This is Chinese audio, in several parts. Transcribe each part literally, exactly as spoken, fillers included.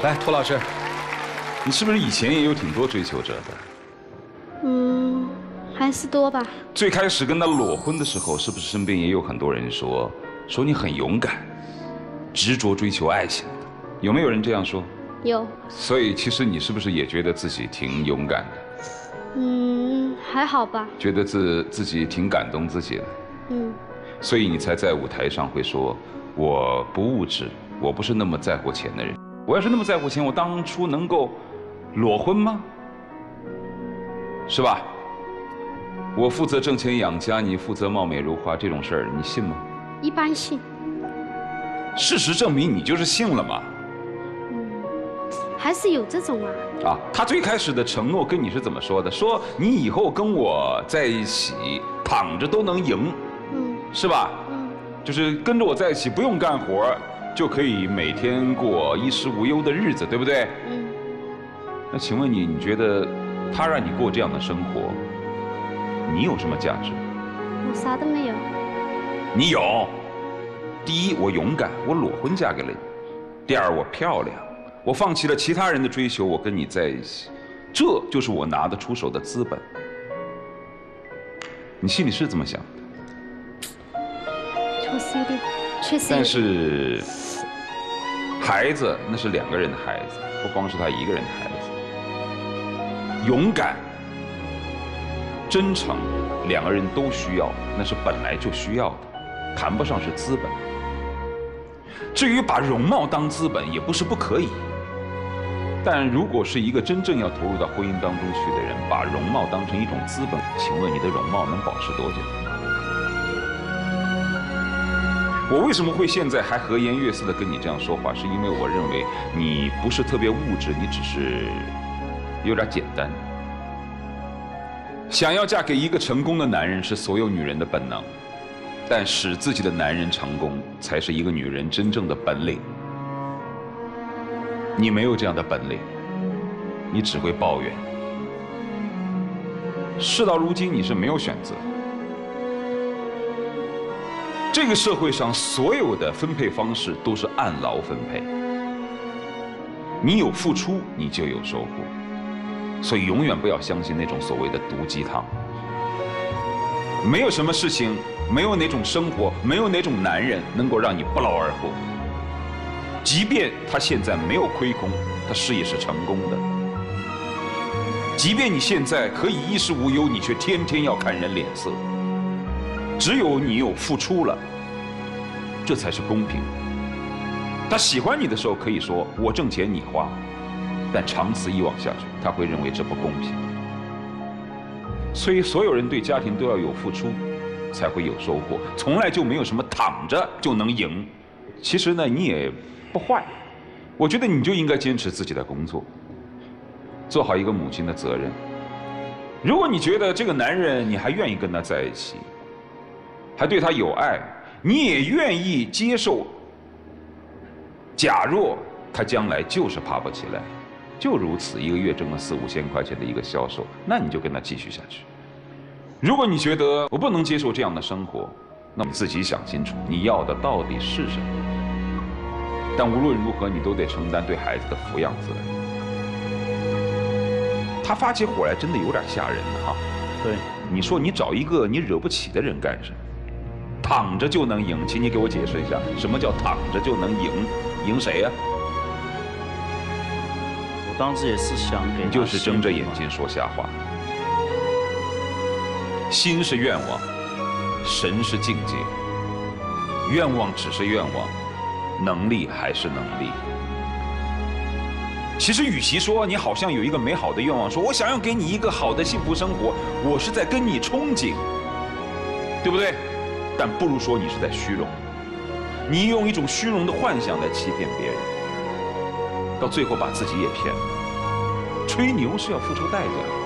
来，涂老师，你是不是以前也有挺多追求者的？ 嗯，还是多吧。 最开始跟他裸婚的时候，是不是身边也有很多人说说你很勇敢，执着追求爱情的？有没有人这样说？ 有。 所以其实你是不是也觉得自己挺勇敢的？ 嗯，还好吧。 觉得自自己挺感动自己的。 嗯。 所以你才在舞台上会说，我不物质，我不是那么在乎钱的人。我要是那么在乎钱，我当初能够裸婚吗？是吧？我负责挣钱养家，你负责貌美如花，这种事儿你信吗？ 一般信。 事实证明你就是信了嘛。 嗯，还是有这种啊。 啊，他最开始的承诺跟你是怎么说的？说你以后跟我在一起，躺着都能赢， 嗯， 是吧？ 嗯， 就是跟着我在一起，不用干活，就可以每天过衣食无忧的日子，对不对？ 嗯。 那请问你，你觉得他让你过这样的生活，你有什么价值？ 我啥都没有。 你有。第一，我勇敢，我裸婚嫁给了你；第二，我漂亮，我放弃了其他人的追求，我跟你在一起，这就是我拿得出手的资本。你心里是这么想的？ 确实有点，确实有点。 但是，孩子那是两个人的孩子，不光是他一个人的孩子。勇敢、真诚，两个人都需要，那是本来就需要的，谈不上是资本。至于把容貌当资本，也不是不可以。但如果是一个真正要投入到婚姻当中去的人，把容貌当成一种资本，请问你的容貌能保持多久？我为什么会现在还和颜悦色地跟你这样说话？是因为我认为你不是特别物质，你只是有点简单。想要嫁给一个成功的男人是所有女人的本能，但使自己的男人成功才是一个女人真正的本领。你没有这样的本领，你只会抱怨。事到如今，你是没有选择。这个社会上所有的分配方式都是按劳分配，你有付出，你就有收获。所以永远不要相信那种所谓的毒鸡汤。没有什么事情，没有哪种生活，没有哪种男人能够让你不劳而获。即便他现在没有亏空，他事业是成功的。即便你现在可以衣食无忧，你却天天要看人脸色。只有你有付出了，这才是公平。他喜欢你的时候可以说我挣钱你花，但长此以往下去，他会认为这不公平。所以所有人对家庭都要有付出，才会有收获，从来就没有什么躺着就能赢。其实呢，你也不坏，我觉得你就应该坚持自己的工作，做好一个母亲的责任。如果你觉得这个男人你还愿意跟他在一起，还对他有爱，你也愿意接受，假若他将来就是爬不起来，就如此一个月挣了四五千块钱的一个销售，那你就跟他继续下去。如果你觉得我不能接受这样的生活，那么自己想清楚你要的到底是什么。但无论如何，你都得承担对孩子的抚养责任。他发起火来真的有点吓人哈。 对， 你说你找一个你惹不起的人干什么？躺着就能赢，请你给我解释一下，什么叫躺着就能赢？赢谁呀？ 我当时也是想给， 你就是睁着眼睛说瞎话。心是愿望，神是境界。愿望只是愿望，能力还是能力。其实，与其说你好像有一个美好的愿望，说我想要给你一个好的幸福生活，我是在跟你憧憬，对不对？但不如说你是在虚荣，你用一种虚荣的幻想来欺骗别人，到最后把自己也骗了。吹牛是要付出代价的。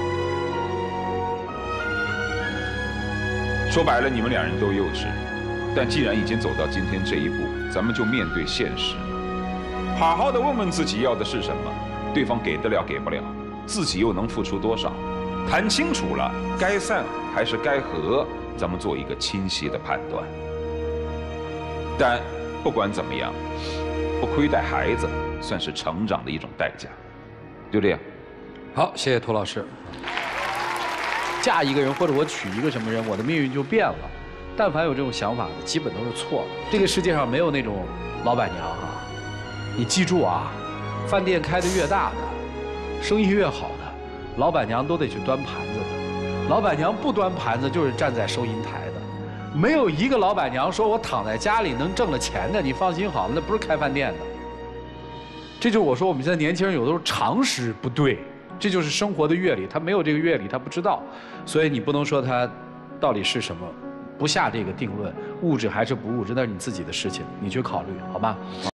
说白了，你们两人都幼稚，但既然已经走到今天这一步，咱们就面对现实，好好的问问自己要的是什么，对方给得了给不了，自己又能付出多少，谈清楚了，该散还是该合，咱们做一个清晰的判断。但不管怎么样，不亏待孩子， 算是成长的一种代价。就这样。 好，谢谢涂老师。嫁一个人或者我娶一个什么人，我的命运就变了。但凡有这种想法的，基本都是错的。这个世界上没有那种老板娘啊，你记住啊，饭店开得越大的，生意越好的，老板娘都得去端盘子的。老板娘不端盘子就是站在收银台的。没有一个老板娘说我躺在家里能挣了钱的，你放心好了，那不是开饭店的。这就是我说我们现在年轻人有的时候常识不对，这就是生活的阅历，他没有这个阅历，他不知道，所以你不能说他到底是什么，不下这个定论，物质还是不物质，那是你自己的事情，你去考虑，好吧？